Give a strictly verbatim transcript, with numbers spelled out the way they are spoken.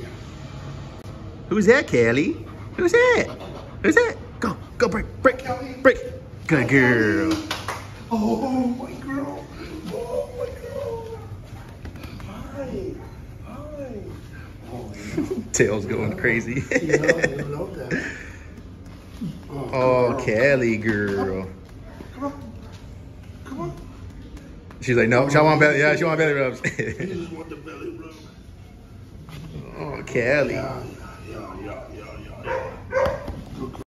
Who's that, Cali? Who's that? Who's that? Go, go, break, break, break. Good girl. Oh, my girl. Oh, my girl. Hi. Hi. Oh, yeah. Tail's going crazy. Yeah, I love that. Oh, Oh, Cali girl. Come on. Come on. She's like, no, she want belly. Yeah, she want belly rubs. You just want the belly rub. Oh, Cali. Yeah, yeah, yeah, yeah, yeah.